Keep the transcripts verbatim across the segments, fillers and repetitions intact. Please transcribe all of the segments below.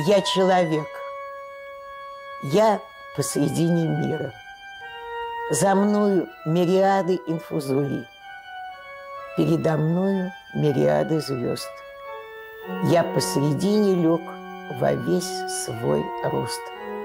Я человек. Я посредине мира. За мною мириады инфузорий. Передо мною мириады звезд. Я посредине лег во весь свой рост.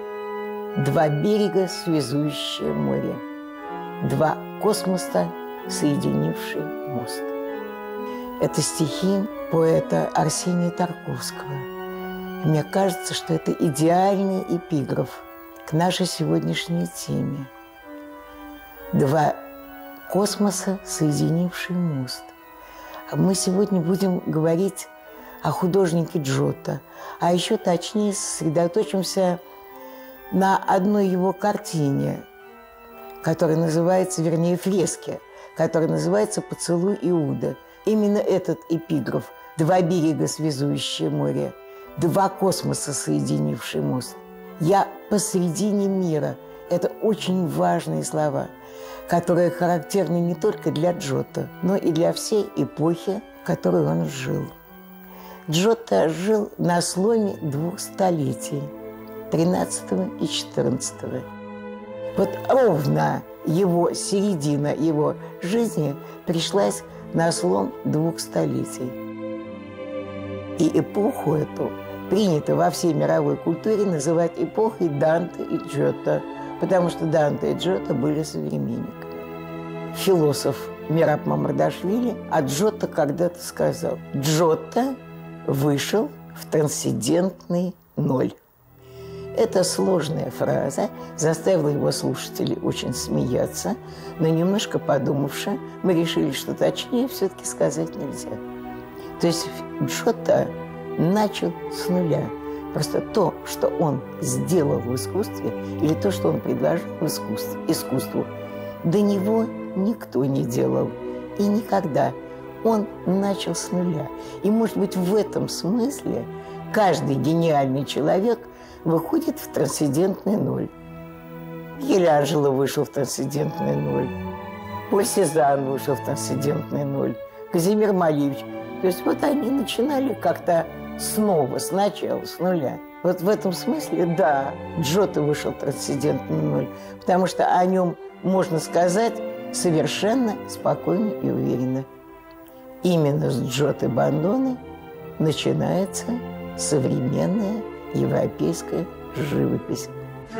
Два берега, связующие море. Два космоса, соединивший мост. Это стихи поэта Арсения Тарковского. Мне кажется, что это идеальный эпиграф к нашей сегодняшней теме. Два космоса, соединивший мост. Мы сегодня будем говорить о художнике Джотто, а еще точнее сосредоточимся на одной его картине, которая называется, вернее, фреске, которая называется «Поцелуй Иуда». Именно этот эпиграф «Два берега, связующие море», «Два космоса, соединивший мост». «Я посредине мира» – это очень важные слова, которые характерны не только для Джотто, но и для всей эпохи, в которой он жил. Джотто жил на сломе двух столетий – тринадцатого и четырнадцатого. Вот ровно его середина его жизни пришлась на слом двух столетий. И эпоху эту принято во всей мировой культуре называть эпохой Данте и Джотто, потому что Данте и Джотто были современниками. Философ Мераб Мамардашвили о Джотто когда-то сказал: «Джотто вышел в трансцендентный ноль». Эта сложная фраза заставила его слушателей очень смеяться, но немножко подумавши, мы решили, что точнее все-таки сказать нельзя. То есть Джотто начал с нуля. Просто то, что он сделал в искусстве, или то, что он предложил в искусстве, искусству, до него никто не делал. И никогда. Он начал с нуля. И, может быть, в этом смысле каждый гениальный человек выходит в трансцендентный ноль. Микеланджело вышел в трансцендентный ноль. Поль Сезанн вышел в трансцендентный ноль. Казимир Малевич. То есть вот они начинали как-то снова, сначала, с нуля. Вот в этом смысле, да, Джотто вышел в трансцендентный ноль, потому что о нем можно сказать совершенно спокойно и уверенно. Именно с Джотто Бандони начинается современная европейская живопись.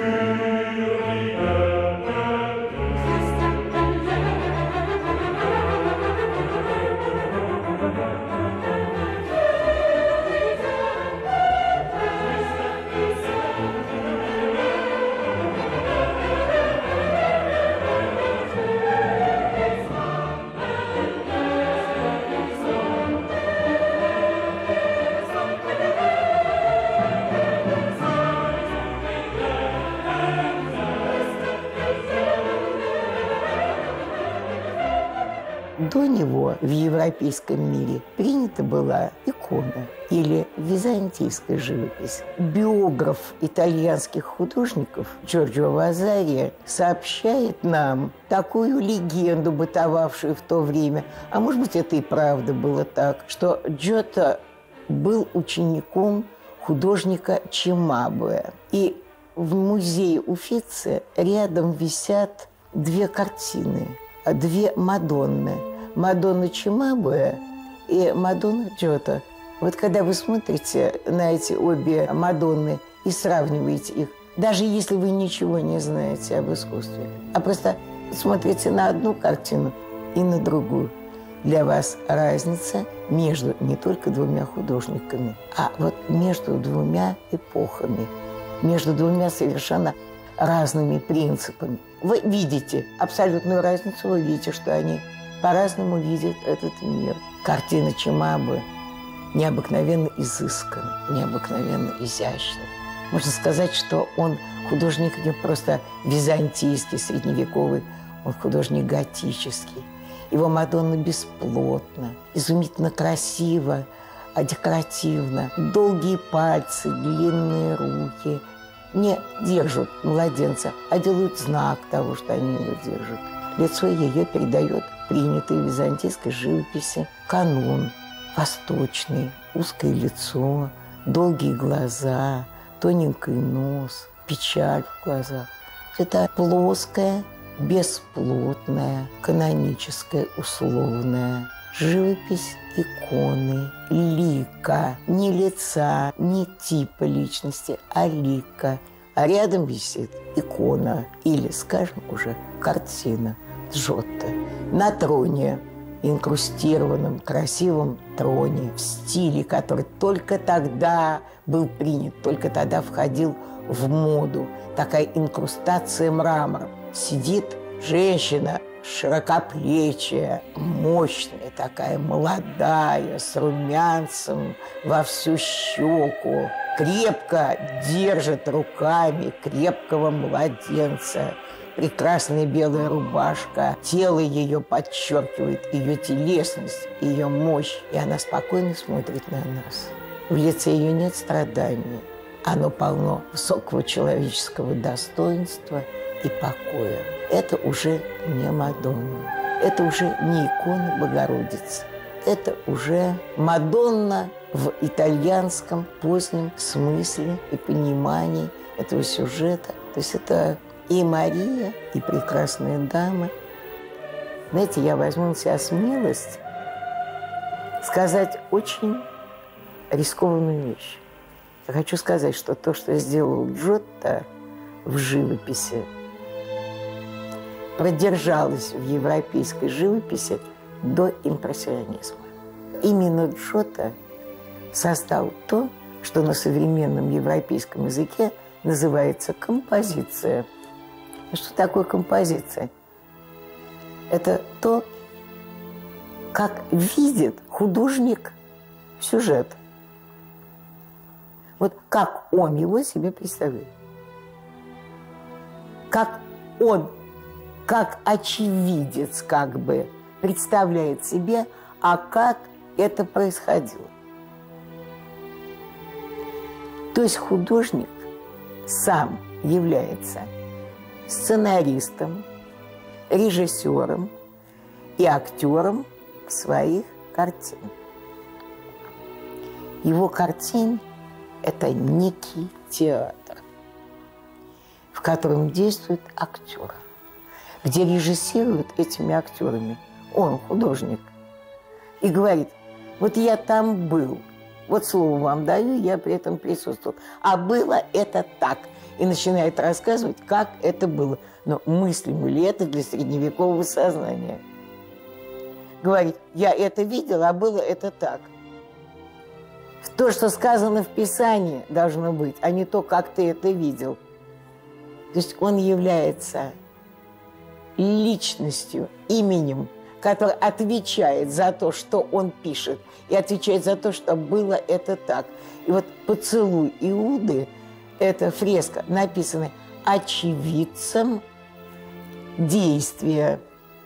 До него в европейском мире принята была икона или византийская живопись. Биограф итальянских художников Джорджо Вазари сообщает нам такую легенду, бытовавшую в то время, а может быть, это и правда было так, что Джотто был учеником художника Чимабуэ. И в музее Уффици рядом висят две картины, две Мадонны. Мадонна Чимабуэ и Мадонна Джотто. Вот когда вы смотрите на эти обе Мадонны и сравниваете их, даже если вы ничего не знаете об искусстве, а просто смотрите на одну картину и на другую, для вас разница между не только двумя художниками, а вот между двумя эпохами, между двумя совершенно разными принципами. Вы видите абсолютную разницу, вы видите, что они по-разному видят этот мир. Картина Чимабуэ необыкновенно изысканна, необыкновенно изящна. Можно сказать, что он художник не просто византийский, средневековый, он художник готический. Его Мадонна бесплотна, изумительно красиво, декоративно. Долгие пальцы, длинные руки не держат младенца, а делают знак того, что они его держат. Лицо ее передает принятый в византийской живописи канон. Восточный, узкое лицо, долгие глаза, тоненький нос, печаль в глазах. Это плоская, бесплотная, каноническая, условная живопись иконы, лика, не лица, не типа личности, а лика. А рядом висит икона или, скажем, уже картина Джотто на троне, инкрустированном красивом троне в стиле, который только тогда был принят, только тогда входил в моду. Такая инкрустация мрамором. Сидит женщина широкоплечая, мощная такая, молодая, с румянцем во всю щеку, крепко держит руками крепкого младенца. Прекрасная белая рубашка, тело ее подчеркивает ее телесность, ее мощь. И она спокойно смотрит на нас. В лице ее нет страдания. Оно полно высокого человеческого достоинства и покоя. Это уже не Мадонна. Это уже не икона Богородицы. Это уже Мадонна в итальянском позднем смысле и понимании этого сюжета. То есть это и Мария, и прекрасная дама. Знаете, я возьму на себя смелость сказать очень рискованную вещь. Я хочу сказать, что то, что сделал Джотто в живописи, продержалось в европейской живописи до импрессионизма. Именно Джотто создал то, что на современном европейском языке называется композиция. Что такое композиция? Это то, как видит художник сюжет. Вот как он его себе представляет. Как он, как очевидец как бы представляет себе, а как это происходило. То есть художник сам является сценаристом, режиссером и актером своих картин. Его картин – это некий театр, в котором действуют актеры, где режиссируют этими актерами он, художник, и говорит: вот я там был, вот слово вам даю, я при этом присутствовал, а было это так. И начинает рассказывать, как это было. Но мыслимо ли это для средневекового сознания? Говорит: я это видел, а было это так. То, что сказано в Писании, должно быть, а не то, как ты это видел. То есть он является личностью, именем, который отвечает за то, что он пишет, и отвечает за то, что было это так. И вот «Поцелуй Иуды» – это фреска, написанная очевидцем действия.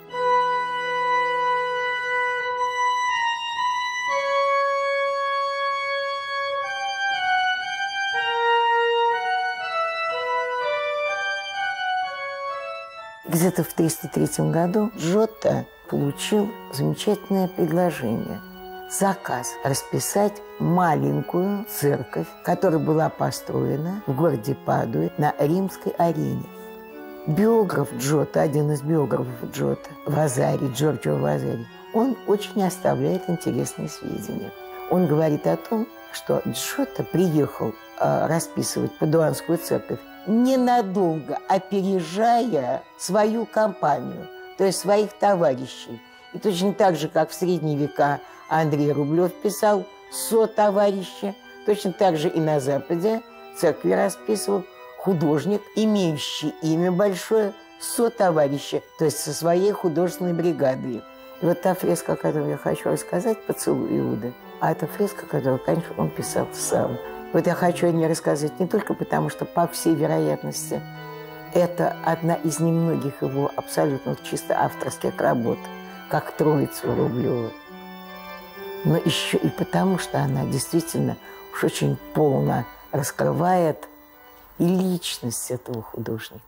Где-то в триста третьем году Джотто получил замечательное предложение. Заказ расписать маленькую церковь, которая была построена в городе Падуе на римской арене. Биограф Джотто, один из биографов Джотто, Вазари, Джорджио Вазари, он очень оставляет интересные сведения. Он говорит о том, что Джотто приехал э, расписывать Падуанскую церковь ненадолго, опережая свою компанию, то есть своих товарищей. И точно так же, как в средние века Андрей Рублев писал «со-товарища», точно так же и на Западе церкви расписывал художник, имеющий имя большое, со-товарища, то есть со своей художественной бригадой. И вот та фреска, о которой я хочу рассказать, «Поцелуй Иуды», а это фреска, которую, конечно, он писал сам. Вот я хочу о ней рассказать не только потому, что, по всей вероятности, это одна из немногих его абсолютно чисто авторских работ, как «Троица» Рублева, но еще и потому, что она действительно уж очень полно раскрывает и личность этого художника.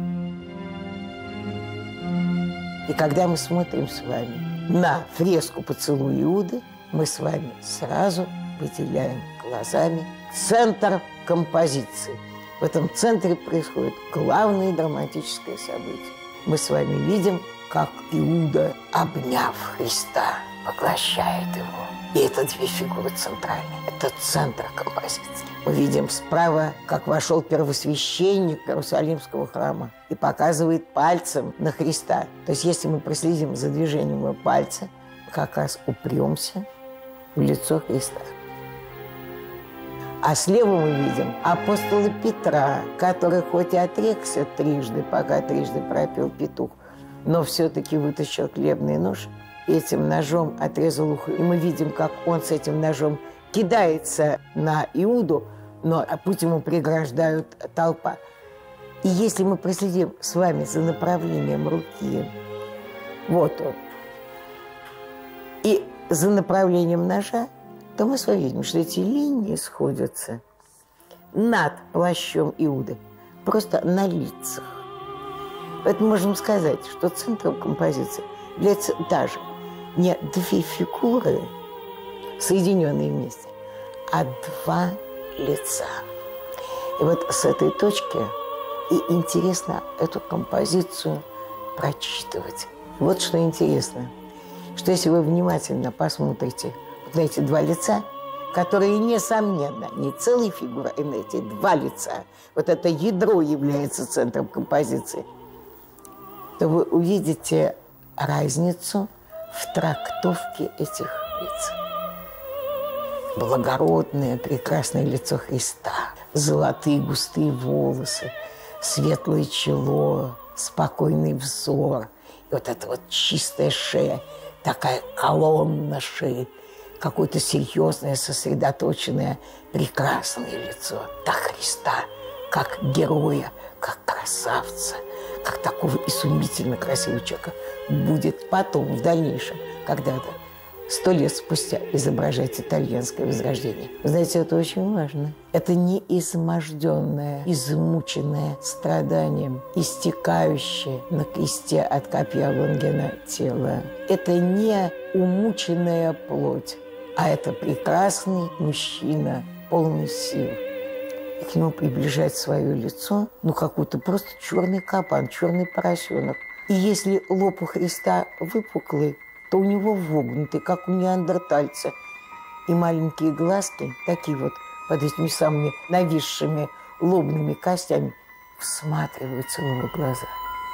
И когда мы смотрим с вами на фреску «Поцелуй Иуды», мы с вами сразу выделяем глазами центр композиции. В этом центре происходит главное драматическое событие. Мы с вами видим, как Иуда, обняв Христа, поглощает его. И это две фигуры центральные. Это центр композиции. Мы видим справа, как вошел первосвященник Иерусалимского храма и показывает пальцем на Христа. То есть если мы проследим за движением его пальца, как раз упремся в лицо Христа. А слева мы видим апостола Петра, который хоть и отрекся трижды, пока трижды пропел петух, но все-таки вытащил хлебный нож и этим ножом отрезал ухо. И мы видим, как он с этим ножом кидается на Иуду, но путь ему преграждают толпа. И если мы проследим с вами за направлением руки, вот он, и за направлением ножа, то мы с вами видим, что эти линии сходятся над плащом Иуды, просто на лицах. Поэтому можем сказать, что центром композиции является даже не две фигуры, соединенные вместе, а два лица. И вот с этой точки и интересно эту композицию прочитывать. Вот что интересно, что если вы внимательно посмотрите на эти два лица, которые, несомненно, не целая фигура, а на эти два лица, вот это ядро является центром композиции, то вы увидите разницу в трактовке этих лиц. Благородное, прекрасное лицо Христа, золотые густые волосы, светлое чело, спокойный взор, и вот эта вот чистая шея, такая колонна шеи, какое-то серьезное, сосредоточенное, прекрасное лицо. Так Христа, как героя, как красавца, как такого изумительно красивого человека будет потом, в дальнейшем, когда-то, сто лет спустя, изображать итальянское возрождение. Вы знаете, это очень важно. Это не изможденное, измученное страданием, истекающее на кресте от копья Лонгина тело. Это не умученная плоть, а это прекрасный мужчина, полный сил. И к нему приближает свое лицо, ну, какой-то просто черный кабан, черный поросенок. И если лоб у Христа выпуклый, то у него вогнутый, как у неандертальца. И маленькие глазки, такие вот под этими самыми нависшими лобными костями, всматриваются в его глаза.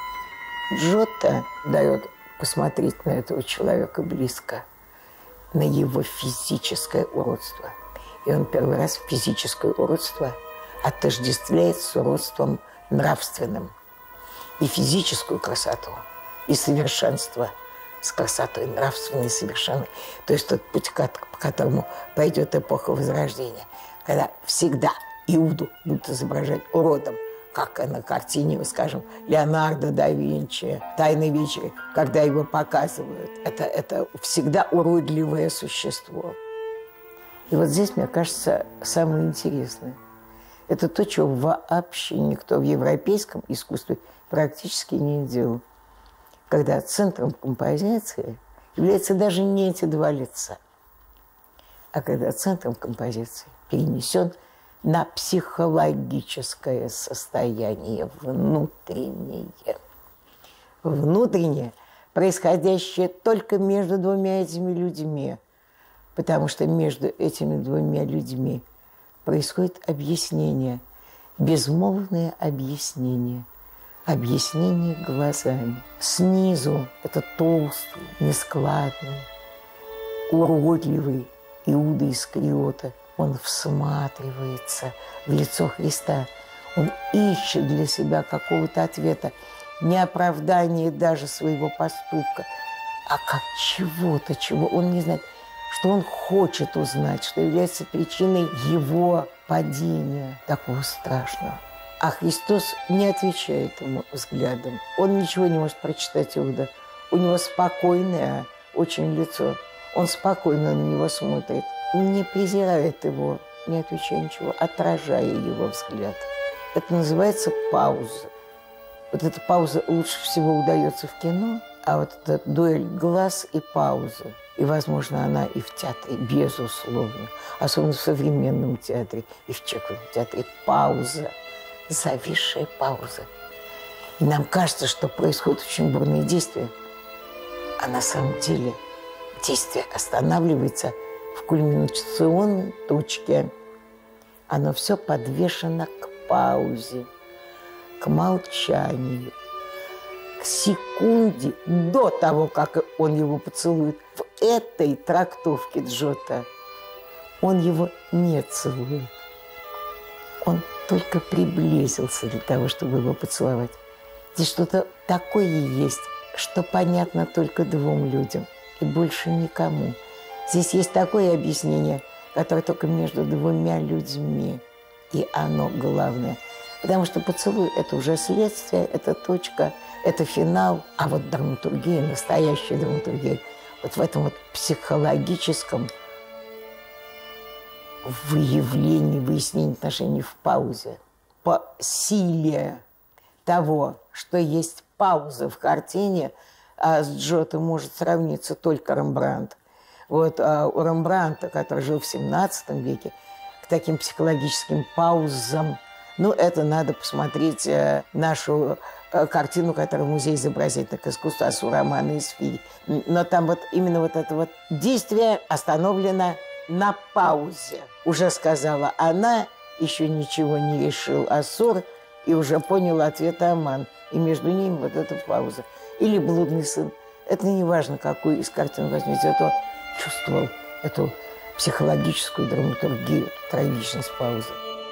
Джотто дает посмотреть на этого человека близко, на его физическое уродство. И он первый раз физическое уродство отождествляет с уродством нравственным. И физическую красоту, и совершенство с красотой нравственной и совершенной. То есть тот путь, по которому пойдет эпоха Возрождения, когда всегда Иуду будут изображать уродом, как на картине, скажем, Леонардо да Винчи, «Тайной вечери», когда его показывают. Это, это всегда уродливое существо. И вот здесь, мне кажется, самое интересное. Это то, чего вообще никто в европейском искусстве практически не делал. Когда центром композиции являются даже не эти два лица, а когда центром композиции перенесен на психологическое состояние внутреннее. Внутреннее, происходящее только между двумя этими людьми, потому что между этими двумя людьми происходит объяснение, безмолвное объяснение, объяснение глазами. Снизу это толстый, нескладный, уродливый Иуда Искариота. Он всматривается в лицо Христа. Он ищет для себя какого-то ответа, не оправдание даже своего поступка, а как чего-то, чего он не знает, что он хочет узнать, что является причиной его падения, такого страшного. А Христос не отвечает ему взглядом. Он ничего не может прочитать Иуда. У него спокойное очень лицо. Он спокойно на него смотрит, не презирает его, не отвечая ничего, отражая его взгляд. Это называется пауза. Вот эта пауза лучше всего удается в кино, А вот эта дуэль глаз и паузы, и, возможно, она и в театре, безусловно, особенно в современном театре, и в Чеховом театре, пауза, зависшая пауза. И нам кажется, что происходит очень бурное действие, а на самом деле действие останавливается в кульминационной точке. Оно все подвешено к паузе, к молчанию, к секунде до того, как он его поцелует. В этой трактовке Джотто он его не целует. Он только приблизился для того, чтобы его поцеловать. Здесь что-то такое есть, что понятно только двум людям и больше никому. Здесь есть такое объяснение, которое только между двумя людьми. И оно главное. Потому что поцелуй – это уже следствие, это точка, это финал. А вот драматургия, настоящая драматургия, вот в этом вот психологическом выявлении, выяснении отношений в паузе, по силе того, что есть пауза в картине, а с Джотто может сравниться только Рембрандт. Вот а у Рембрандта, который жил в семнадцатом веке, к таким психологическим паузам, ну, это надо посмотреть э, нашу э, картину, которую Музей изобразительных искусств «Асур Роман и Исфирь». Но там вот именно вот это вот действие остановлено на паузе. Уже сказала она, еще ничего не решил Асур, и уже понял ответ Аман. И между ними вот эта пауза. Или «Блудный сын». Это не важно, какую из картин возьмете. Это он чувствовал эту психологическую драматургию, трагичность паузы.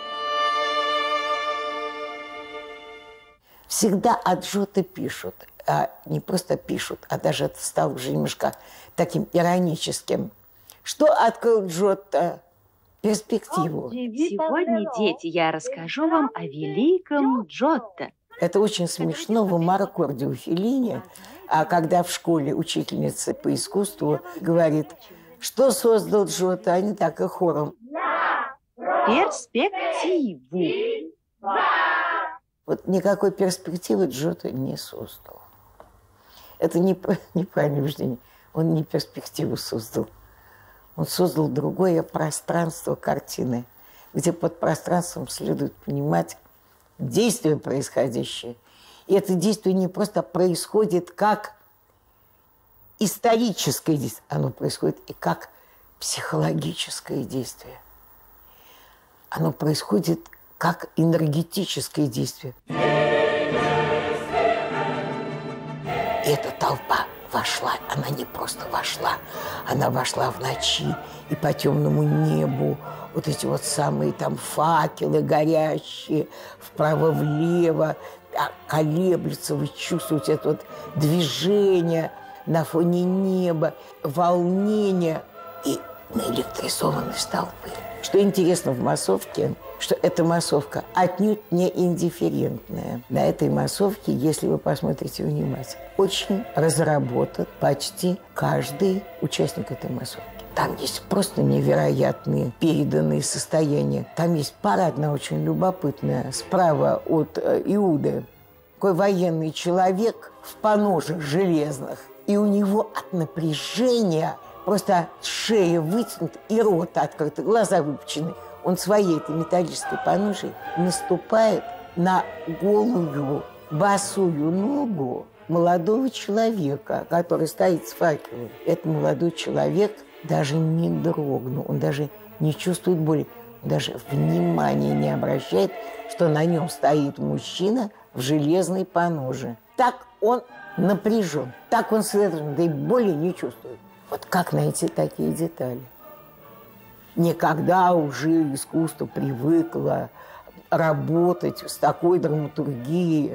Всегда о Джотто пишут, а не просто пишут, а даже это стало уже немножко таким ироническим. Что открыл Джотто? Перспективу. Сегодня, дети, я расскажу вам о великом Джотто. Это очень смешно в Маракорде у Феллини, а когда в школе учительница по искусству говорит, что создал Джотто, они так и хором. Перспективу. Вот никакой перспективы Джотто не создал. Это не, неправильное убеждение. Он не перспективу создал. Он создал другое пространство картины, где под пространством следует понимать действие происходящее. И это действие не просто происходит как историческое действие, оно происходит и как психологическое действие. Оно происходит как энергетическое действие. И эта толпа вошла, она не просто вошла, она вошла в ночи и по темному небу. Вот эти вот самые там факелы горящие, вправо-влево, колеблются, вы чувствуете это вот движение на фоне неба, волнение и наэлектризованность толпы. Что интересно в массовке, что эта массовка отнюдь не индифферентная. На этой массовке, если вы посмотрите внимательно, очень разработан почти каждый участник этой массовки. Там есть просто невероятные переданные состояния. Там есть пара одна очень любопытная, справа от э, Иуды. Такой военный человек в поножах железных. И у него от напряжения просто шея вытянута и рот открыт, глаза выпучены. Он своей этой металлической поножей наступает на голую, босую ногу молодого человека, который стоит с факелом. Этот молодой человек даже не дрогнул, он даже не чувствует боли, он даже внимания не обращает, что на нем стоит мужчина в железной поноже. Так он напряжен, так он сосредоточен, да и боли не чувствует. Вот как найти такие детали? Никогда уже искусство привыкло работать с такой драматургией.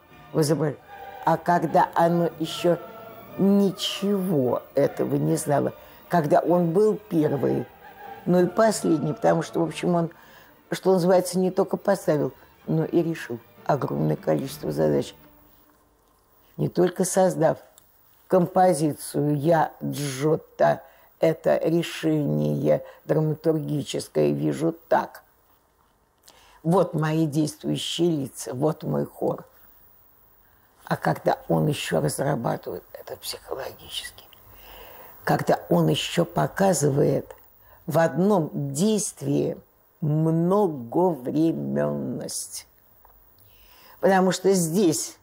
А когда оно еще ничего этого не знало, когда он был первый, но и последний, потому что, в общем, он, что называется, не только поставил, но и решил огромное количество задач. Не только создав композицию «Я Джотто», это решение драматургическое, вижу так. Вот мои действующие лица, вот мой хор. А когда он еще разрабатывает это психологически, когда он еще показывает в одном действии многовременность. Потому что здесь,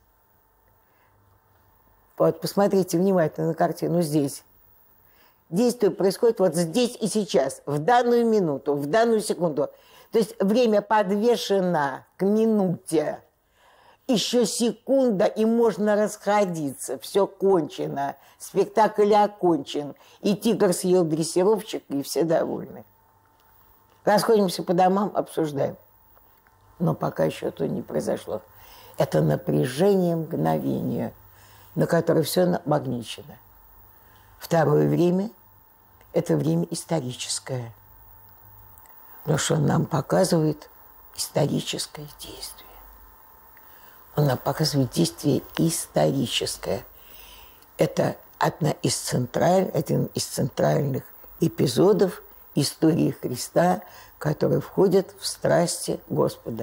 вот посмотрите внимательно на картину, здесь действие происходит вот здесь и сейчас, в данную минуту, в данную секунду. То есть время подвешено к минуте. Еще секунда, и можно расходиться. Все кончено. Спектакль окончен. И тигр съел дрессировщика, и все довольны. Расходимся по домам, обсуждаем. Но пока еще это не произошло. Это напряжение мгновения, на которое все намагничено. Второе время – это время историческое. Потому что он нам показывает историческое действие. Он нам показывает действие историческое. Это одна из централь, один из центральных эпизодов истории Христа, который входит в страсти Господа.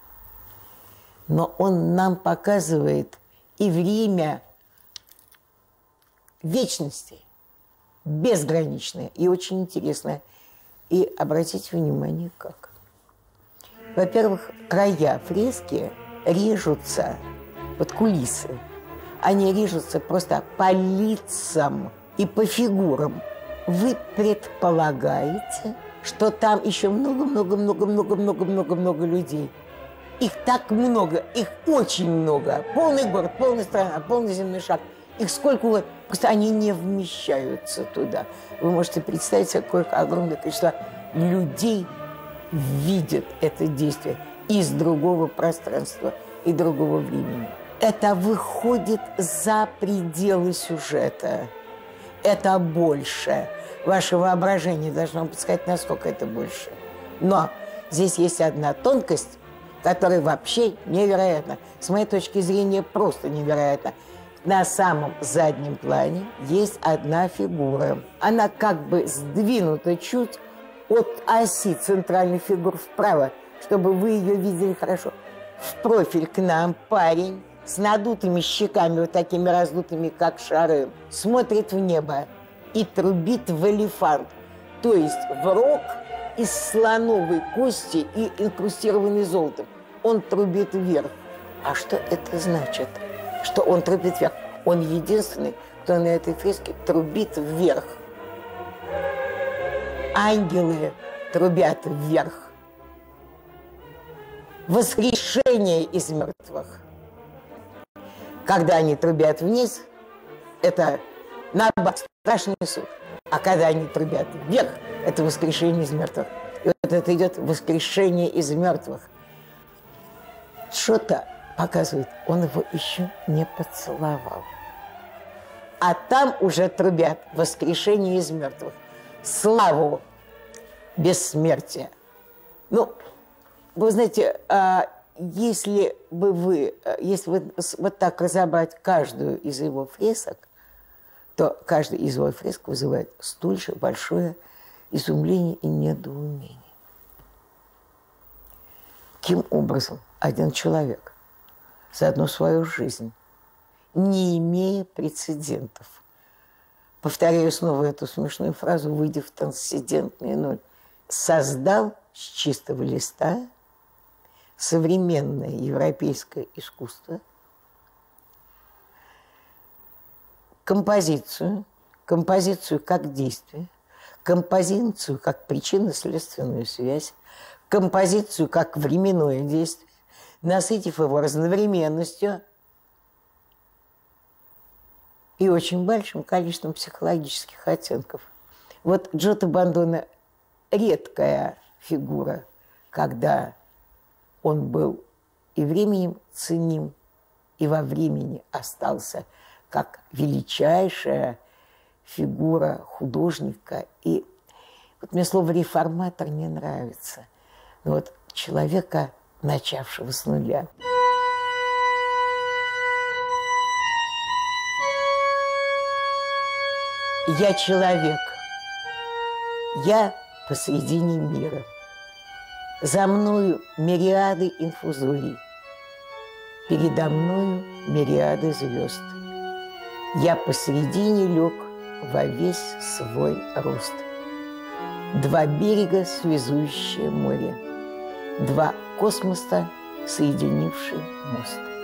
Но он нам показывает и время вечности, безграничное и очень интересное. И обратите внимание, как. Во-первых, края фрески режутся под кулисы. Они режутся просто по лицам и по фигурам. Вы предполагаете, что там еще много-много-много-много-много-много-много людей. Их так много, их очень много. Полный город, полная страна, полный земной шар. Их сколько угодно. Просто они не вмещаются туда. Вы можете представить, какое огромное количество людей видят это действие из другого пространства и другого времени. Это выходит за пределы сюжета. Это больше. Ваше воображение должно подсказать, насколько это больше. Но здесь есть одна тонкость, которая вообще невероятна. С моей точки зрения, просто невероятна. На самом заднем плане есть одна фигура. Она как бы сдвинута чуть от оси центральных фигур вправо, чтобы вы ее видели хорошо. В профиль к нам парень с надутыми щеками, вот такими раздутыми, как шары, смотрит в небо и трубит в элефант, то есть в рог из слоновой кости и инкрустированный золотом. Он трубит вверх. А что это значит? Что он трубит вверх? Он единственный, кто на этой фреске трубит вверх. Ангелы трубят вверх. Воскрешение из мертвых. Когда они трубят вниз, это наоборот страшный суд. А когда они трубят вверх, это воскрешение из мертвых. И вот это идет воскрешение из мертвых. Что-то показывает, он его еще не поцеловал. А там уже трубят воскрешение из мертвых. Славу бессмертия. Ну, вы знаете, если бы вы, если вы вот так разобрать каждую из его фресок, то каждая из его фресок вызывает столь же большое изумление и недоумение. Каким образом один человек за одну свою жизнь, не имея прецедентов, повторяю снова эту смешную фразу, выйдя в трансцендентный ноль, создал с чистого листа современное европейское искусство, композицию, композицию как действие, композицию как причинно-следственную связь, композицию как временное действие, насытив его разновременностью и очень большим количеством психологических оттенков. Вот Джотто Бандона – редкая фигура, когда он был и временем ценим, и во времени остался как величайшая фигура художника. И вот мне слово «реформатор» не нравится. Но вот человека, начавшего с нуля. Я человек. Я посредине мира. За мною мириады инфузорий. Передо мною мириады звезд. Я посредине лег во весь свой рост. Два берега, связующие море, два космоса, соединившие мост.